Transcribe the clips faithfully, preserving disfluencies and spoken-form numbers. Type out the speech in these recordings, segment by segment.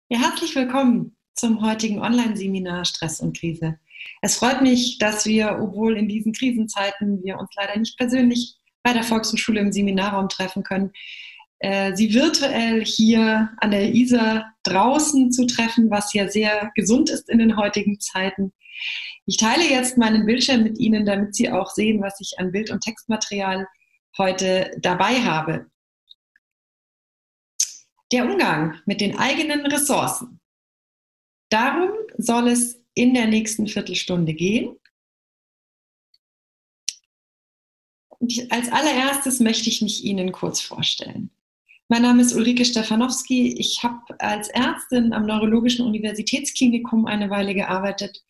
Ja, herzlich willkommen zum heutigen Online-Seminar Stress und Krise. Es freut mich, dass wir, obwohl in diesen Krisenzeiten wir uns leider nicht persönlich bei der Volkshochschule im Seminarraum treffen können, äh, Sie virtuell hier an der Isar draußen zu treffen, was ja sehr gesund ist in den heutigen Zeiten. Ich teile jetzt meinen Bildschirm mit Ihnen, damit Sie auch sehen, was ich an Bild- und Textmaterial heute dabei habe. Der Umgang mit den eigenen Ressourcen. Darum soll es in der nächsten Viertelstunde gehen. Und als allererstes möchte ich mich Ihnen kurz vorstellen. Mein Name ist Ulrike Stefanowski. Ich habe als Ärztin am Neurologischen Universitätsklinikum eine Weile gearbeitet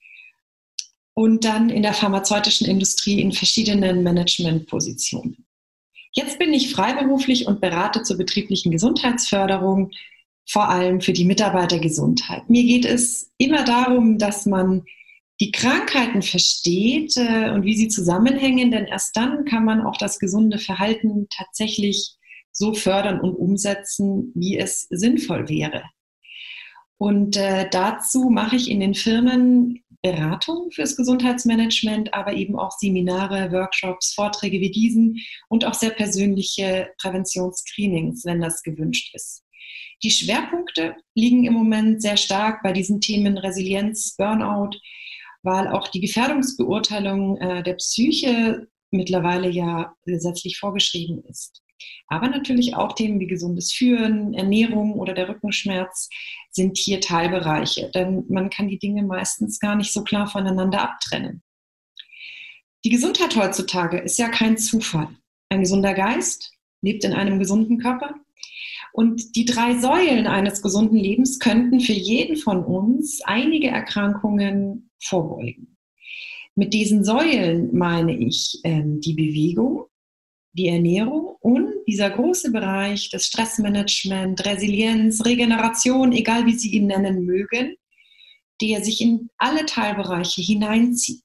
und dann in der pharmazeutischen Industrie in verschiedenen Managementpositionen. Jetzt bin ich freiberuflich und berate zur betrieblichen Gesundheitsförderung, vor allem für die Mitarbeitergesundheit. Mir geht es immer darum, dass man die Krankheiten versteht äh, und wie sie zusammenhängen, denn erst dann kann man auch das gesunde Verhalten tatsächlich so fördern und umsetzen, wie es sinnvoll wäre. Und äh, dazu mache ich in den Firmen Beratung fürs Gesundheitsmanagement, aber eben auch Seminare, Workshops, Vorträge wie diesen und auch sehr persönliche Präventionsscreenings, wenn das gewünscht ist. Die Schwerpunkte liegen im Moment sehr stark bei diesen Themen Resilienz, Burnout, weil auch die Gefährdungsbeurteilung äh, der Psyche mittlerweile ja gesetzlich vorgeschrieben ist. Aber natürlich auch Themen wie gesundes Führen, Ernährung oder der Rückenschmerz sind hier Teilbereiche, denn man kann die Dinge meistens gar nicht so klar voneinander abtrennen. Die Gesundheit heutzutage ist ja kein Zufall. Ein gesunder Geist lebt in einem gesunden Körper. Und die drei Säulen eines gesunden Lebens könnten für jeden von uns einige Erkrankungen vorbeugen. Mit diesen Säulen meine ich äh, die Bewegung, die Ernährung und dieser große Bereich des Stressmanagement, Resilienz, Regeneration, egal wie Sie ihn nennen mögen, der sich in alle Teilbereiche hineinzieht.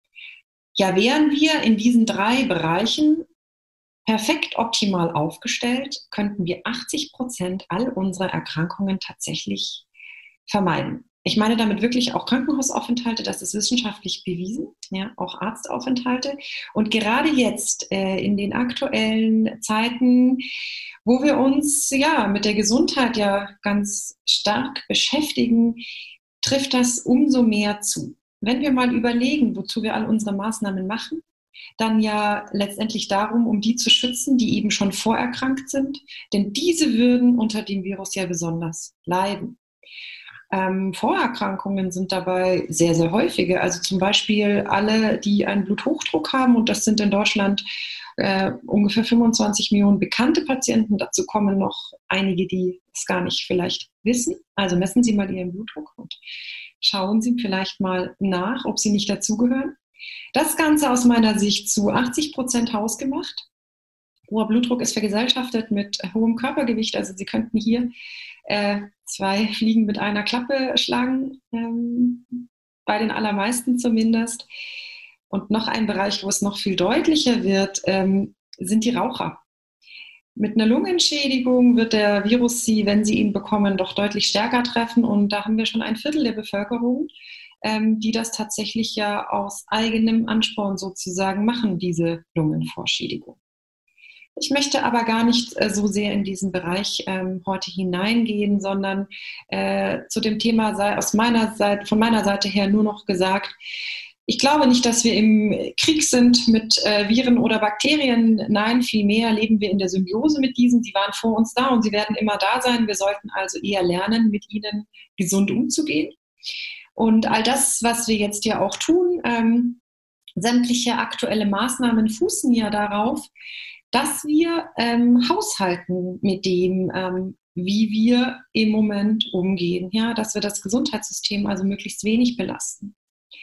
Ja, wären wir in diesen drei Bereichen perfekt optimal aufgestellt, könnten wir achtzig Prozent all unserer Erkrankungen tatsächlich vermeiden. Ich meine damit wirklich auch Krankenhausaufenthalte, das ist wissenschaftlich bewiesen, ja, auch Arztaufenthalte. Und gerade jetzt äh, in den aktuellen Zeiten, wo wir uns ja mit der Gesundheit ja ganz stark beschäftigen, trifft das umso mehr zu. Wenn wir mal überlegen, wozu wir all unsere Maßnahmen machen, dann ja letztendlich darum, um die zu schützen, die eben schon vorerkrankt sind, denn diese würden unter dem Virus ja besonders leiden. Ähm, Vorerkrankungen sind dabei sehr, sehr häufige. Also zum Beispiel alle, die einen Bluthochdruck haben, und das sind in Deutschland äh, ungefähr fünfundzwanzig Millionen bekannte Patienten. Dazu kommen noch einige, die es gar nicht vielleicht wissen. Also messen Sie mal Ihren Blutdruck und schauen Sie vielleicht mal nach, ob Sie nicht dazugehören. Das Ganze aus meiner Sicht zu achtzig Prozent hausgemacht. Hoher Blutdruck ist vergesellschaftet mit hohem Körpergewicht. Also Sie könnten hier äh, zwei Fliegen mit einer Klappe schlagen, ähm, bei den allermeisten zumindest. Und noch ein Bereich, wo es noch viel deutlicher wird, ähm, sind die Raucher. Mit einer Lungenschädigung wird der Virus Sie, wenn Sie ihn bekommen, doch deutlich stärker treffen. Und da haben wir schon ein Viertel der Bevölkerung, ähm, die das tatsächlich ja aus eigenem Ansporn sozusagen machen, diese Lungenvorschädigung. Ich möchte aber gar nicht äh, so sehr in diesen Bereich ähm, heute hineingehen, sondern äh, zu dem Thema sei aus meiner Seite, von meiner Seite her nur noch gesagt, ich glaube nicht, dass wir im Krieg sind mit äh, Viren oder Bakterien. Nein, vielmehr leben wir in der Symbiose mit diesen. Sie waren vor uns da und sie werden immer da sein. Wir sollten also eher lernen, mit ihnen gesund umzugehen. Und all das, was wir jetzt ja auch tun, ähm, sämtliche aktuelle Maßnahmen fußen ja darauf, dass wir ähm, haushalten mit dem, ähm, wie wir im Moment umgehen, ja, dass wir das Gesundheitssystem also möglichst wenig belasten.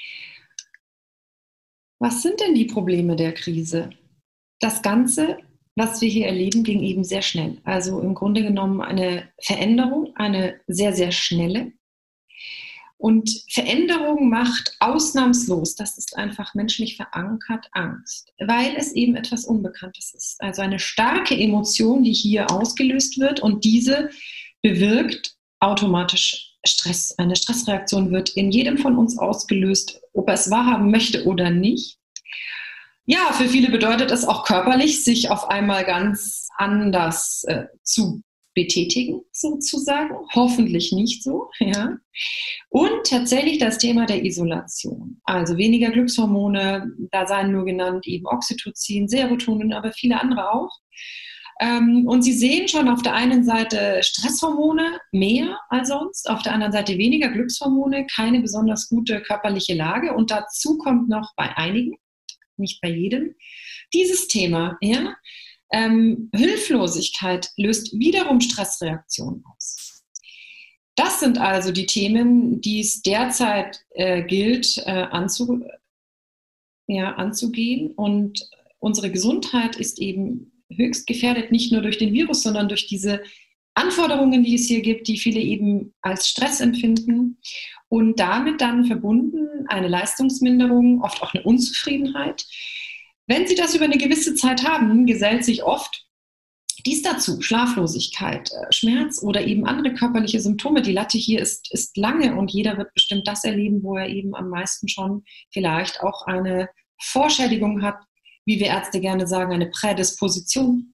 Was sind denn die Probleme der Krise? Das Ganze, was wir hier erleben, ging eben sehr schnell. Also im Grunde genommen eine Veränderung, eine sehr, sehr schnelle. Und Veränderung macht ausnahmslos, das ist einfach menschlich verankert, Angst, weil es eben etwas Unbekanntes ist. Also eine starke Emotion, die hier ausgelöst wird und diese bewirkt automatisch Stress. Eine Stressreaktion wird in jedem von uns ausgelöst, ob er es wahrhaben möchte oder nicht. Ja, für viele bedeutet es auch körperlich, sich auf einmal ganz anders äh, zu betätigen, sozusagen. Hoffentlich nicht so. Ja. Und tatsächlich das Thema der Isolation. Also weniger Glückshormone, da seien nur genannt eben Oxytocin, Serotonin, aber viele andere auch. Ähm, und Sie sehen schon auf der einen Seite Stresshormone mehr als sonst, auf der anderen Seite weniger Glückshormone, keine besonders gute körperliche Lage. Und dazu kommt noch bei einigen, nicht bei jedem, dieses Thema, ja, ähm, Hilflosigkeit löst wiederum Stressreaktionen aus. Das sind also die Themen, die es derzeit äh, gilt äh, anzu, ja, anzugehen. Und unsere Gesundheit ist eben höchst gefährdet, nicht nur durch den Virus, sondern durch diese Anforderungen, die es hier gibt, die viele eben als Stress empfinden und damit dann verbunden eine Leistungsminderung, oft auch eine Unzufriedenheit. Wenn Sie das über eine gewisse Zeit haben, gesellt sich oft dies dazu, Schlaflosigkeit, Schmerz oder eben andere körperliche Symptome. Die Latte hier ist, ist lange und jeder wird bestimmt das erleben, wo er eben am meisten schon vielleicht auch eine Vorschädigung hat, wie wir Ärzte gerne sagen, eine Prädisposition.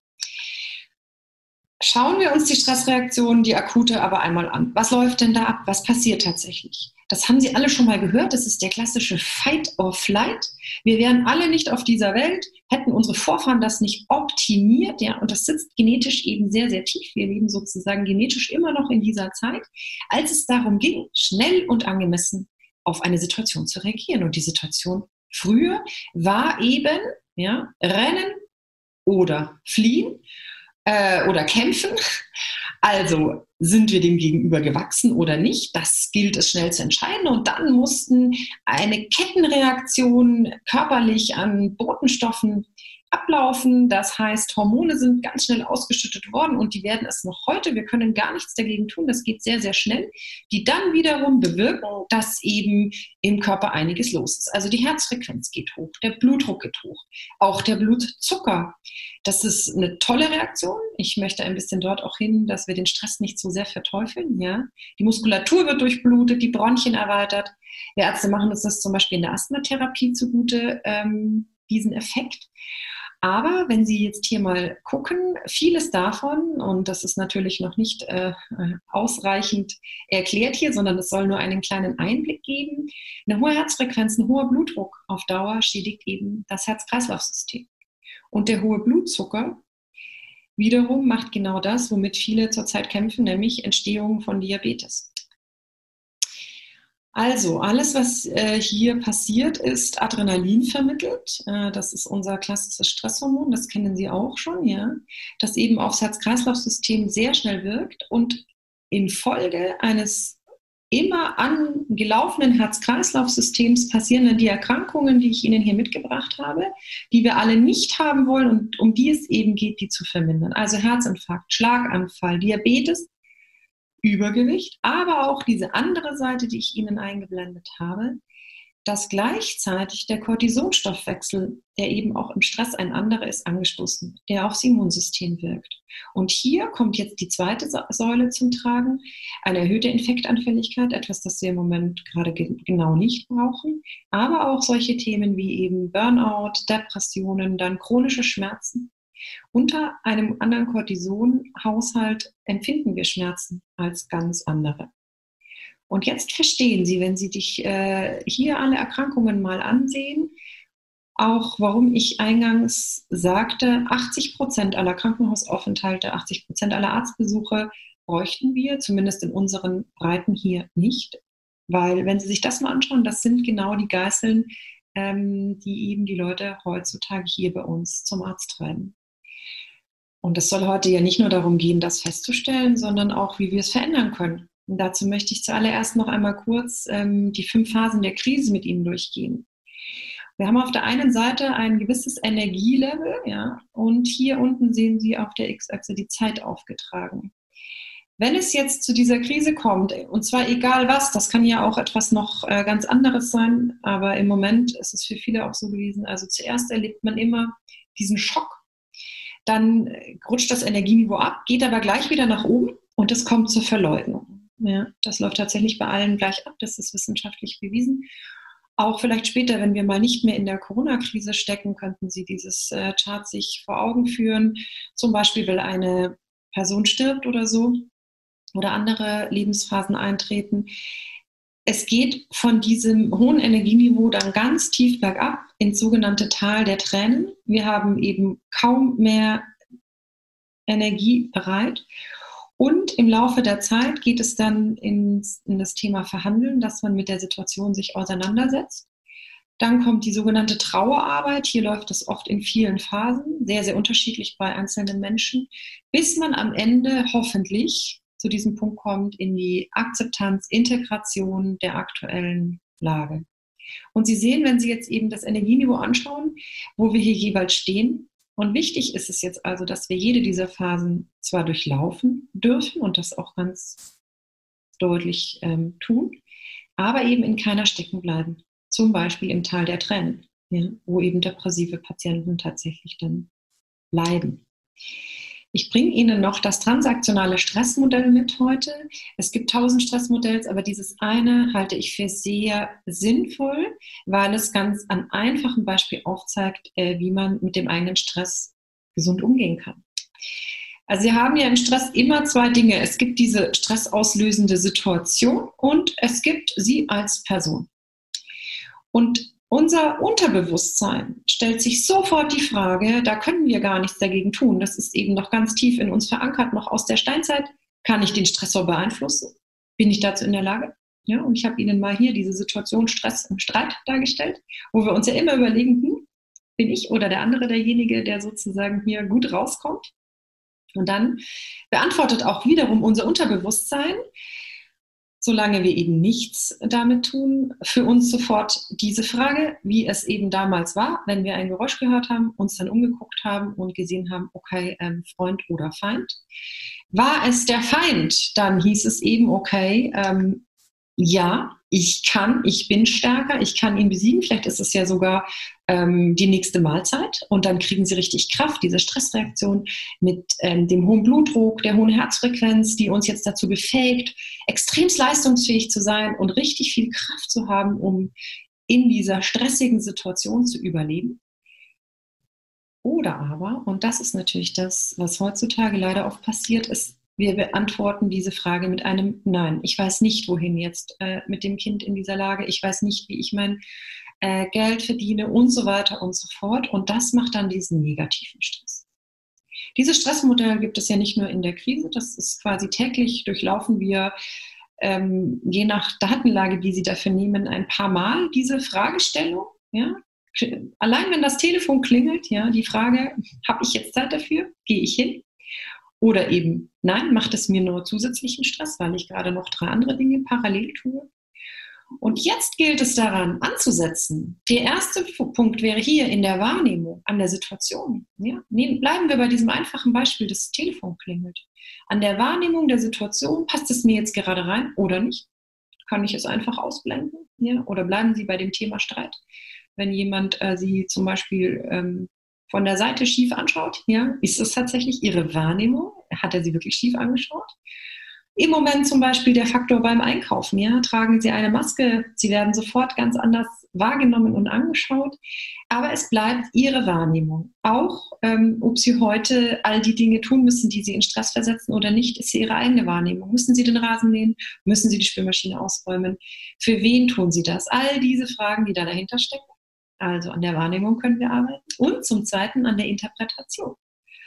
Schauen wir uns die Stressreaktion, die akute, aber einmal an. Was läuft denn da ab? Was passiert tatsächlich? Das haben Sie alle schon mal gehört. Das ist der klassische Fight or Flight. Wir wären alle nicht auf dieser Welt, hätten unsere Vorfahren das nicht optimiert. Ja, und das sitzt genetisch eben sehr, sehr tief. Wir leben sozusagen genetisch immer noch in dieser Zeit, als es darum ging, schnell und angemessen auf eine Situation zu reagieren. Und die Situation früher war eben, ja, rennen oder fliehen äh, oder kämpfen. Also sind wir dem Gegenüber gewachsen oder nicht? Das gilt es schnell zu entscheiden. Und dann mussten eine Kettenreaktion körperlich an Botenstoffen ablaufen. Das heißt, Hormone sind ganz schnell ausgeschüttet worden und die werden es noch heute. Wir können gar nichts dagegen tun. Das geht sehr, sehr schnell. Die dann wiederum bewirken, dass eben im Körper einiges los ist. Also die Herzfrequenz geht hoch, der Blutdruck geht hoch, auch der Blutzucker. Das ist eine tolle Reaktion. Ich möchte ein bisschen dort auch hin, dass wir den Stress nicht so sehr verteufeln. Ja? Die Muskulatur wird durchblutet, die Bronchien erweitert. Wir Ärzte machen uns das zum Beispiel in der Asthmatherapie zugute, ähm, diesen Effekt. Aber wenn Sie jetzt hier mal gucken, vieles davon, und das ist natürlich noch nicht äh, ausreichend erklärt hier, sondern es soll nur einen kleinen Einblick geben, eine hohe Herzfrequenz, ein hoher Blutdruck auf Dauer schädigt eben das Herz-Kreislauf-System. Und der hohe Blutzucker wiederum macht genau das, womit viele zurzeit kämpfen, nämlich Entstehung von Diabetes. Also alles, was äh, hier passiert, ist Adrenalin vermittelt. Äh, das ist unser klassisches Stresshormon, das kennen Sie auch schon, ja, das eben aufs Herz-Kreislauf-System sehr schnell wirkt und infolge eines immer angelaufenen Herz-Kreislauf-Systems passieren dann die Erkrankungen, die ich Ihnen hier mitgebracht habe, die wir alle nicht haben wollen und um die es eben geht, die zu vermindern. Also Herzinfarkt, Schlaganfall, Diabetes, Übergewicht, aber auch diese andere Seite, die ich Ihnen eingeblendet habe, dass gleichzeitig der Cortisonstoffwechsel, der eben auch im Stress ein anderer ist, angestoßen, der aufs Immunsystem wirkt. Und hier kommt jetzt die zweite Säule zum Tragen, eine erhöhte Infektanfälligkeit, etwas, das wir im Moment gerade ge- genau nicht brauchen, aber auch solche Themen wie eben Burnout, Depressionen, dann chronische Schmerzen. Unter einem anderen Cortisonhaushalt empfinden wir Schmerzen als ganz andere. Und jetzt verstehen Sie, wenn Sie dich äh, hier alle Erkrankungen mal ansehen, auch warum ich eingangs sagte, achtzig Prozent aller Krankenhausaufenthalte, achtzig Prozent aller Arztbesuche bräuchten wir, zumindest in unseren Breiten hier nicht. Weil wenn Sie sich das mal anschauen, das sind genau die Geißeln, ähm, die eben die Leute heutzutage hier bei uns zum Arzt treiben. Und es soll heute ja nicht nur darum gehen, das festzustellen, sondern auch, wie wir es verändern können. Und dazu möchte ich zuallererst noch einmal kurz ähm, die fünf Phasen der Krise mit Ihnen durchgehen. Wir haben auf der einen Seite ein gewisses Energielevel, ja, und hier unten sehen Sie auf der X-Achse die Zeit aufgetragen. Wenn es jetzt zu dieser Krise kommt, und zwar egal was, das kann ja auch etwas noch äh, ganz anderes sein, aber im Moment ist es für viele auch so gewesen, also zuerst erlebt man immer diesen Schock, dann rutscht das Energieniveau ab, geht aber gleich wieder nach oben und es kommt zur Verleugnung. Ja, das läuft tatsächlich bei allen gleich ab, das ist wissenschaftlich bewiesen. Auch vielleicht später, wenn wir mal nicht mehr in der Corona-Krise stecken, könnten Sie dieses äh, Chart sich vor Augen führen. Zum Beispiel, weil eine Person stirbt oder so oder andere Lebensphasen eintreten. Es geht von diesem hohen Energieniveau dann ganz tief bergab ins sogenannte Tal der Tränen. Wir haben eben kaum mehr Energie bereit. Und im Laufe der Zeit geht es dann ins, in das Thema Verhandeln, dass man mit der Situation sich auseinandersetzt. Dann kommt die sogenannte Trauerarbeit. Hier läuft es oft in vielen Phasen, sehr, sehr unterschiedlich bei einzelnen Menschen, bis man am Ende hoffentlich zu diesem Punkt kommt in die Akzeptanz, Integration der aktuellen Lage. Und Sie sehen, wenn Sie jetzt eben das Energieniveau anschauen, wo wir hier jeweils stehen. Und wichtig ist es jetzt also, dass wir jede dieser Phasen zwar durchlaufen dürfen und das auch ganz deutlich ähm, tun, aber eben in keiner stecken bleiben. Zum Beispiel im Tal der Tränen, ja, wo eben depressive Patienten tatsächlich dann bleiben. Ich bringe Ihnen noch das transaktionale Stressmodell mit heute. Es gibt tausend Stressmodells, aber dieses eine halte ich für sehr sinnvoll, weil es ganz an einfachem Beispiel aufzeigt, wie man mit dem eigenen Stress gesund umgehen kann. Also Sie haben ja im Stress immer zwei Dinge. Es gibt diese stressauslösende Situation und es gibt Sie als Person. Und unser Unterbewusstsein stellt sich sofort die Frage, da können wir gar nichts dagegen tun. Das ist eben noch ganz tief in uns verankert, noch aus der Steinzeit. Kann ich den Stressor beeinflussen? Bin ich dazu in der Lage? Ja, und ich habe Ihnen mal hier diese Situation Stress im Streit dargestellt, wo wir uns ja immer überlegen, hm, bin ich oder der andere derjenige, der sozusagen hier gut rauskommt? Und dann beantwortet auch wiederum unser Unterbewusstsein, solange wir eben nichts damit tun, für uns sofort diese Frage, wie es eben damals war, wenn wir ein Geräusch gehört haben, uns dann umgeguckt haben und gesehen haben, okay, ähm, Freund oder Feind. War es der Feind, dann hieß es eben, okay, ähm, ja, ich kann, ich bin stärker, ich kann ihn besiegen. Vielleicht ist es ja sogar ähm, die nächste Mahlzeit und dann kriegen sie richtig Kraft, diese Stressreaktion mit ähm, dem hohen Blutdruck, der hohen Herzfrequenz, die uns jetzt dazu befähigt, extremst leistungsfähig zu sein und richtig viel Kraft zu haben, um in dieser stressigen Situation zu überleben. Oder aber, und das ist natürlich das, was heutzutage leider oft passiert ist, wir beantworten diese Frage mit einem Nein. Ich weiß nicht, wohin jetzt äh, mit dem Kind in dieser Lage. Ich weiß nicht, wie ich mein äh, Geld verdiene und so weiter und so fort. Und das macht dann diesen negativen Stress. Dieses Stressmodell gibt es ja nicht nur in der Krise. Das ist quasi täglich, durchlaufen wir, ähm, je nach Datenlage, die Sie dafür nehmen, ein paar Mal diese Fragestellung. Ja? Allein wenn das Telefon klingelt, ja, die Frage, habe ich jetzt Zeit dafür? Gehe ich hin? Oder eben, nein, macht es mir nur zusätzlichen Stress, weil ich gerade noch drei andere Dinge parallel tue. Und jetzt gilt es daran anzusetzen. Der erste Punkt wäre hier in der Wahrnehmung an der Situation. Ja? Bleiben wir bei diesem einfachen Beispiel, das Telefon klingelt. An der Wahrnehmung der Situation, passt es mir jetzt gerade rein oder nicht? Kann ich es einfach ausblenden? Ja? Oder bleiben Sie bei dem Thema Streit? Wenn jemand äh, Sie zum Beispiel ähm, von der Seite schief anschaut, ja, ist es tatsächlich Ihre Wahrnehmung? Hat er Sie wirklich schief angeschaut? Im Moment zum Beispiel der Faktor beim Einkaufen, ja, tragen Sie eine Maske, Sie werden sofort ganz anders wahrgenommen und angeschaut, aber es bleibt Ihre Wahrnehmung. Auch ähm, ob Sie heute all die Dinge tun müssen, die Sie in Stress versetzen oder nicht, ist Ihre eigene Wahrnehmung. Müssen Sie den Rasen mähen? Müssen Sie die Spülmaschine ausräumen? Für wen tun Sie das? All diese Fragen, die da dahinter stecken. Also an der Wahrnehmung können wir arbeiten und zum Zweiten an der Interpretation.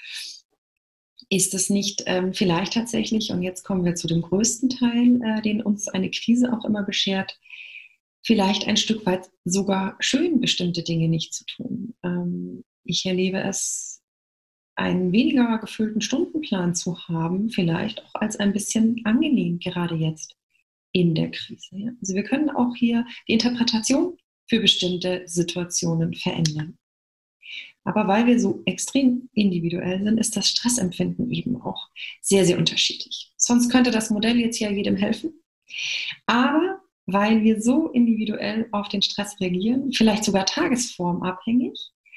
Ist es nicht ähm, vielleicht tatsächlich, und jetzt kommen wir zu dem größten Teil, äh, den uns eine Krise auch immer beschert, vielleicht ein Stück weit sogar schön, bestimmte Dinge nicht zu tun. Ähm, ich erlebe es, einen weniger gefüllten Stundenplan zu haben, vielleicht auch als ein bisschen angenehm, gerade jetzt in der Krise. Ja? Also wir können auch hier die Interpretation für bestimmte Situationen verändern. Aber weil wir so extrem individuell sind, ist das Stressempfinden eben auch sehr, sehr unterschiedlich. Sonst könnte das Modell jetzt ja jedem helfen. Aber weil wir so individuell auf den Stress reagieren, vielleicht sogar tagesformabhängig,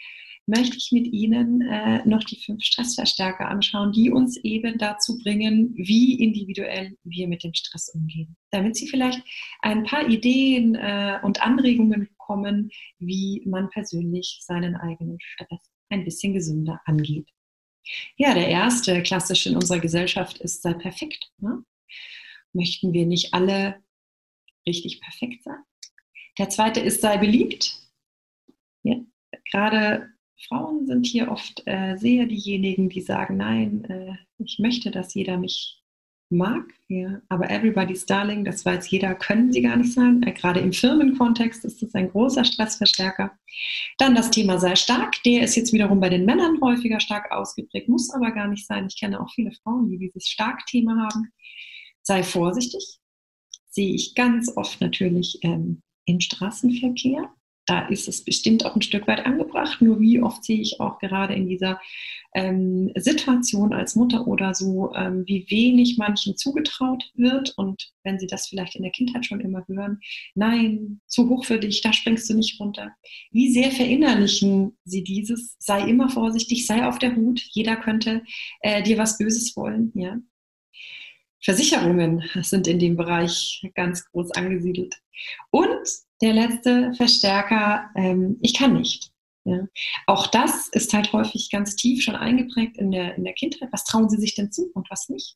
möchte ich mit Ihnen äh, noch die fünf Stressverstärker anschauen, die uns eben dazu bringen, wie individuell wir mit dem Stress umgehen. Damit Sie vielleicht ein paar Ideen äh, und Anregungen bekommen, wie man persönlich seinen eigenen Stress ein bisschen gesünder angeht. Ja, der erste klassische in unserer Gesellschaft ist, sei perfekt. Ne? Möchten wir nicht alle richtig perfekt sein? Der zweite ist, sei beliebt. Ja, gerade Frauen sind hier oft äh, sehr diejenigen, die sagen, nein, äh, ich möchte, dass jeder mich mag, ja, aber everybody's darling, das weiß jeder, können sie gar nicht sein. Äh, gerade im Firmenkontext ist das ein großer Stressverstärker. Dann das Thema sei stark, der ist jetzt wiederum bei den Männern häufiger stark ausgeprägt, muss aber gar nicht sein. Ich kenne auch viele Frauen, die dieses Stark-Thema haben. Sei vorsichtig, sehe ich ganz oft natürlich ähm, im Straßenverkehr. Da ist es bestimmt auch ein Stück weit angebracht. Nur wie oft sehe ich auch gerade in dieser ähm, Situation als Mutter oder so, ähm, wie wenig manchen zugetraut wird. Und wenn sie das vielleicht in der Kindheit schon immer hören, nein, zu hoch für dich, da springst du nicht runter. Wie sehr verinnerlichen sie dieses, sei immer vorsichtig, sei auf der Hut, jeder könnte äh, dir was Böses wollen. Ja? Versicherungen sind in dem Bereich ganz groß angesiedelt. Und der letzte Verstärker, ähm, ich kann nicht. Ja. Auch das ist halt häufig ganz tief schon eingeprägt in der, in der Kindheit. Was trauen Sie sich denn zu und was nicht?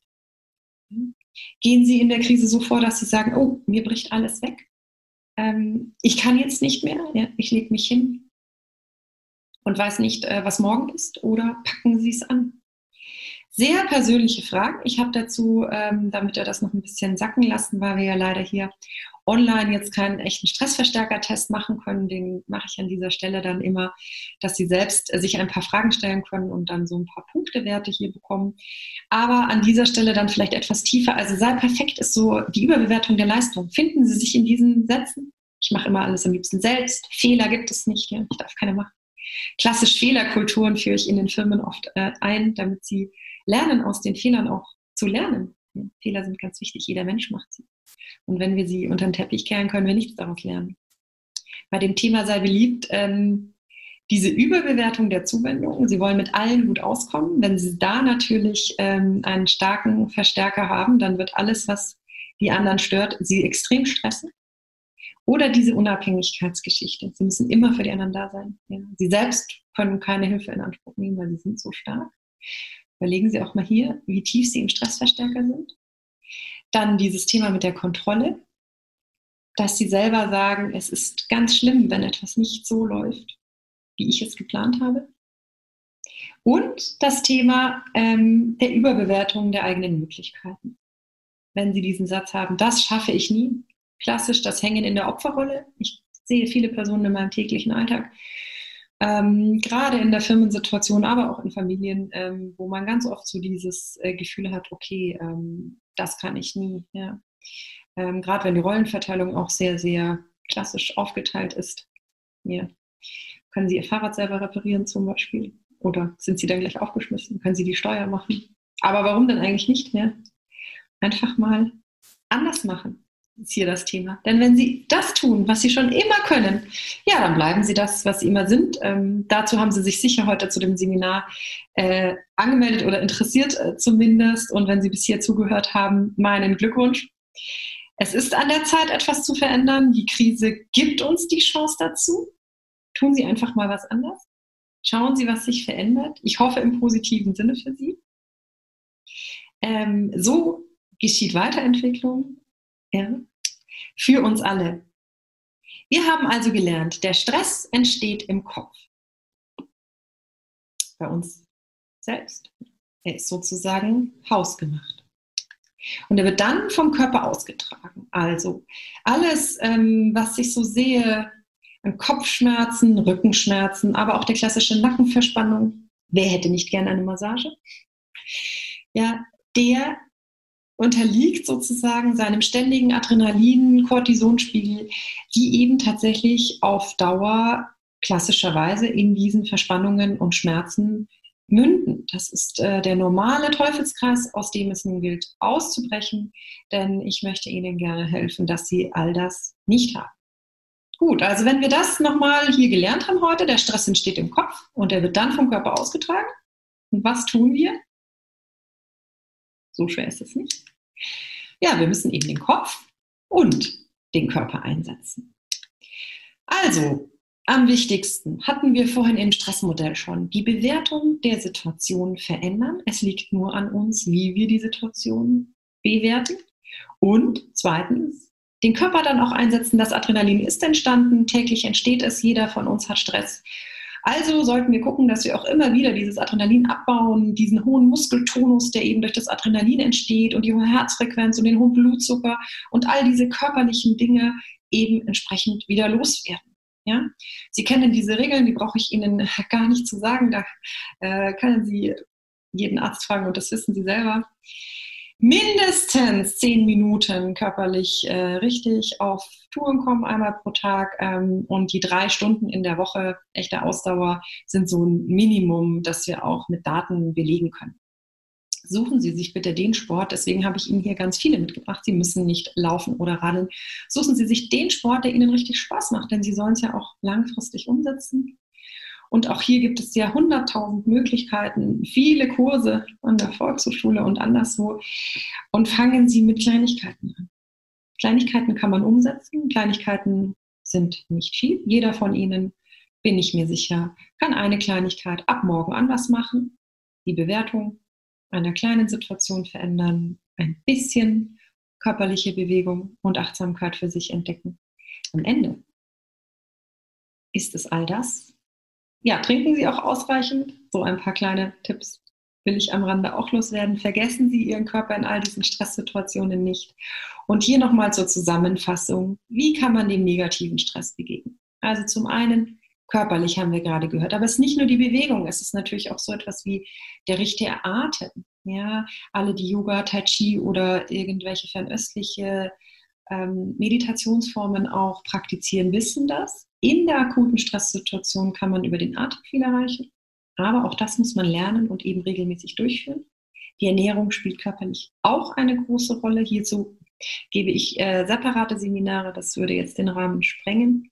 Gehen Sie in der Krise so vor, dass Sie sagen, oh, mir bricht alles weg. Ähm, ich kann jetzt nicht mehr, ja, ich lege mich hin und weiß nicht, äh, was morgen ist, oder packen Sie es an? Sehr persönliche Fragen. Ich habe dazu, ähm, damit wir das noch ein bisschen sacken lassen, weil wir ja leider hier online jetzt keinen echten Stressverstärker-Test machen können, den mache ich an dieser Stelle dann immer, dass Sie selbst äh, sich ein paar Fragen stellen können und dann so ein paar Punktewerte hier bekommen. Aber an dieser Stelle dann vielleicht etwas tiefer. Also sei perfekt ist so die Überbewertung der Leistung. Finden Sie sich in diesen Sätzen? Ich mache immer alles am liebsten selbst. Fehler gibt es nicht. Ja? Ich darf keine machen. Klassisch Fehlerkulturen führe ich in den Firmen oft äh, ein, damit sie lernen, aus den Fehlern auch zu lernen. Ja, Fehler sind ganz wichtig, jeder Mensch macht sie. Und wenn wir sie unter den Teppich kehren, können wir nichts daraus lernen. Bei dem Thema sei beliebt, ähm, diese Überbewertung der Zuwendung, Sie wollen mit allen gut auskommen. Wenn Sie da natürlich ähm, einen starken Verstärker haben, dann wird alles, was die anderen stört, Sie extrem stressen. Oder diese Unabhängigkeitsgeschichte. Sie müssen immer für die anderen da sein. Ja. Sie selbst können keine Hilfe in Anspruch nehmen, weil sie sind so stark. Überlegen Sie auch mal hier, wie tief Sie im Stressverstärker sind. Dann dieses Thema mit der Kontrolle, dass Sie selber sagen, es ist ganz schlimm, wenn etwas nicht so läuft, wie ich es geplant habe. Und das Thema ähm, der Überbewertung der eigenen Möglichkeiten. Wenn Sie diesen Satz haben, das schaffe ich nie, klassisch das Hängen in der Opferrolle. Ich sehe viele Personen in meinem täglichen Alltag, ähm, gerade in der Firmensituation, aber auch in Familien, ähm, wo man ganz oft so dieses äh, Gefühl hat, okay, ähm, das kann ich nie. Ja. Ähm, gerade wenn die Rollenverteilung auch sehr, sehr klassisch aufgeteilt ist. Ja. Können Sie Ihr Fahrrad selber reparieren zum Beispiel? Oder sind Sie dann gleich aufgeschmissen? Können Sie die Steuer machen? Aber warum denn eigentlich nicht? Ja? Einfach mal anders machen. Ist hier das Thema. Denn wenn Sie das tun, was Sie schon immer können, ja, dann bleiben Sie das, was Sie immer sind. Ähm, dazu haben Sie sich sicher heute zu dem Seminar äh, angemeldet oder interessiert äh, zumindest. Und wenn Sie bis hier zugehört haben, meinen Glückwunsch. Es ist an der Zeit, etwas zu verändern. Die Krise gibt uns die Chance dazu. Tun Sie einfach mal was anders. Schauen Sie, was sich verändert. Ich hoffe im positiven Sinne für Sie. Ähm, so geschieht Weiterentwicklung. Ja, für uns alle. Wir haben also gelernt, der Stress entsteht im Kopf. Bei uns selbst. Er ist sozusagen hausgemacht. Und er wird dann vom Körper ausgetragen. Also alles, ähm, was ich so sehe, an Kopfschmerzen, Rückenschmerzen, aber auch der klassische Nackenverspannung. Wer hätte nicht gerne eine Massage? Ja, der unterliegt sozusagen seinem ständigen Adrenalin-Cortisonspiegel, die eben tatsächlich auf Dauer klassischerweise in diesen Verspannungen und Schmerzen münden. Das ist äh, der normale Teufelskreis, aus dem es nun gilt, auszubrechen, denn ich möchte Ihnen gerne helfen, dass Sie all das nicht haben. Gut, also wenn wir das nochmal hier gelernt haben heute, der Stress entsteht im Kopf und der wird dann vom Körper ausgetragen. Und was tun wir? So schwer ist es nicht. Ja, wir müssen eben den Kopf und den Körper einsetzen. Also, am wichtigsten hatten wir vorhin im Stressmodell schon, die Bewertung der Situation verändern. Es liegt nur an uns, wie wir die Situation bewerten. Und zweitens, den Körper dann auch einsetzen. Das Adrenalin ist entstanden, täglich entsteht es, jeder von uns hat Stress. Also sollten wir gucken, dass wir auch immer wieder dieses Adrenalin abbauen, diesen hohen Muskeltonus, der eben durch das Adrenalin entsteht und die hohe Herzfrequenz und den hohen Blutzucker und all diese körperlichen Dinge eben entsprechend wieder loswerden. Ja? Sie kennen diese Regeln, die brauche ich Ihnen gar nicht zu sagen, da äh, können Sie jeden Arzt fragen und das wissen Sie selber. Mindestens zehn Minuten körperlich äh, richtig auf Touren kommen, einmal pro Tag ähm, und die drei Stunden in der Woche echte Ausdauer sind so ein Minimum, das wir auch mit Daten belegen können. Suchen Sie sich bitte den Sport, deswegen habe ich Ihnen hier ganz viele mitgebracht, Sie müssen nicht laufen oder radeln. Suchen Sie sich den Sport, der Ihnen richtig Spaß macht, denn Sie sollen es ja auch langfristig umsetzen. Und auch hier gibt es ja hunderttausend Möglichkeiten, viele Kurse an der Volkshochschule und anderswo. Und fangen Sie mit Kleinigkeiten an. Kleinigkeiten kann man umsetzen. Kleinigkeiten sind nicht viel. Jeder von Ihnen, bin ich mir sicher, kann eine Kleinigkeit ab morgen anders machen. Die Bewertung einer kleinen Situation verändern, ein bisschen körperliche Bewegung und Achtsamkeit für sich entdecken. Am Ende ist es all das. Ja, trinken Sie auch ausreichend. So ein paar kleine Tipps will ich am Rande auch loswerden. Vergessen Sie Ihren Körper in all diesen Stresssituationen nicht. Und hier nochmal zur Zusammenfassung. Wie kann man dem negativen Stress begegnen? Also zum einen, körperlich haben wir gerade gehört, aber es ist nicht nur die Bewegung, es ist natürlich auch so etwas wie der richtige Atem. Ja, alle, die Yoga, Tai Chi oder irgendwelche fernöstliche ähm, Meditationsformen auch praktizieren, wissen das. In der akuten Stresssituation kann man über den Atem viel erreichen, aber auch das muss man lernen und eben regelmäßig durchführen. Die Ernährung spielt körperlich auch eine große Rolle. Hierzu gebe ich äh, separate Seminare, das würde jetzt den Rahmen sprengen.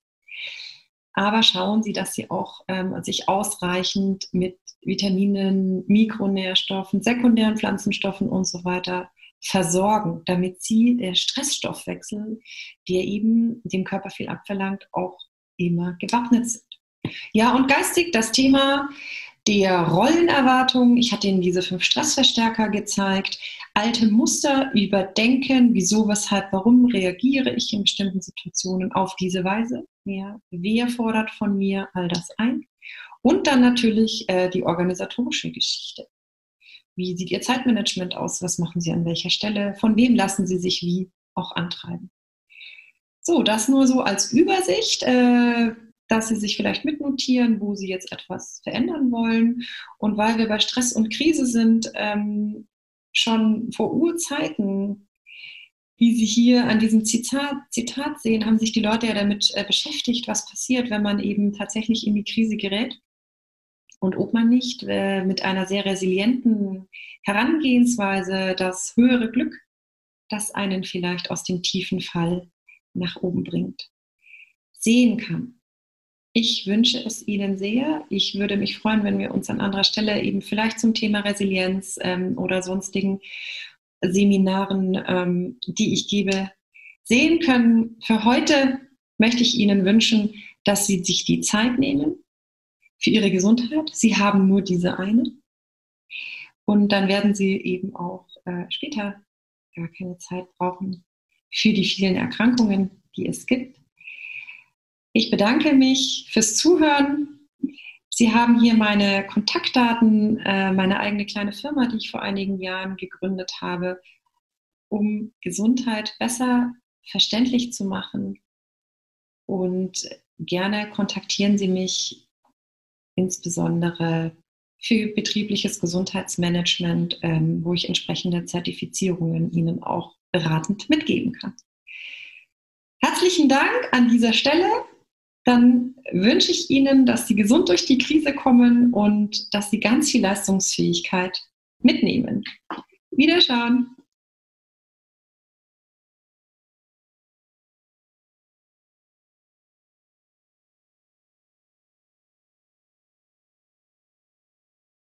Aber schauen Sie, dass Sie auch ähm, sich ausreichend mit Vitaminen, Mikronährstoffen, sekundären Pflanzenstoffen und so weiter versorgen, damit Sie der Stressstoffwechsel, der eben dem Körper viel abverlangt, auch immer gewappnet sind. Ja, und geistig das Thema der Rollenerwartung. Ich hatte Ihnen diese fünf Stressverstärker gezeigt. Alte Muster überdenken, wieso, weshalb, warum reagiere ich in bestimmten Situationen auf diese Weise. Ja, wer fordert von mir all das ein? Und dann natürlich äh, die organisatorische Geschichte. Wie sieht Ihr Zeitmanagement aus? Was machen Sie an welcher Stelle? Von wem lassen Sie sich wie auch antreiben? So, das nur so als Übersicht, äh, dass Sie sich vielleicht mitnotieren, wo Sie jetzt etwas verändern wollen. Und weil wir bei Stress und Krise sind, ähm, schon vor Urzeiten, wie Sie hier an diesem Zitat, Zitat sehen, haben sich die Leute ja damit äh, beschäftigt, was passiert, wenn man eben tatsächlich in die Krise gerät. Und ob man nicht äh, mit einer sehr resilienten Herangehensweise das höhere Glück, das einen vielleicht aus dem tiefen Fall nach oben bringt, sehen kann. Ich wünsche es Ihnen sehr. Ich würde mich freuen, wenn wir uns an anderer Stelle eben vielleicht zum Thema Resilienz ähm, oder sonstigen Seminaren, ähm, die ich gebe, sehen können. Für heute möchte ich Ihnen wünschen, dass Sie sich die Zeit nehmen für Ihre Gesundheit. Sie haben nur diese eine. Und dann werden Sie eben auch äh, später gar keine Zeit brauchen für die vielen Erkrankungen, die es gibt. Ich bedanke mich fürs Zuhören. Sie haben hier meine Kontaktdaten, äh, meine eigene kleine Firma, die ich vor einigen Jahren gegründet habe, um Gesundheit besser verständlich zu machen. Und gerne kontaktieren Sie mich insbesondere für betriebliches Gesundheitsmanagement, ähm, wo ich entsprechende Zertifizierungen Ihnen auch beratend mitgeben kann. Herzlichen Dank an dieser Stelle. Dann wünsche ich Ihnen, dass Sie gesund durch die Krise kommen und dass Sie ganz viel Leistungsfähigkeit mitnehmen. Wiederschauen.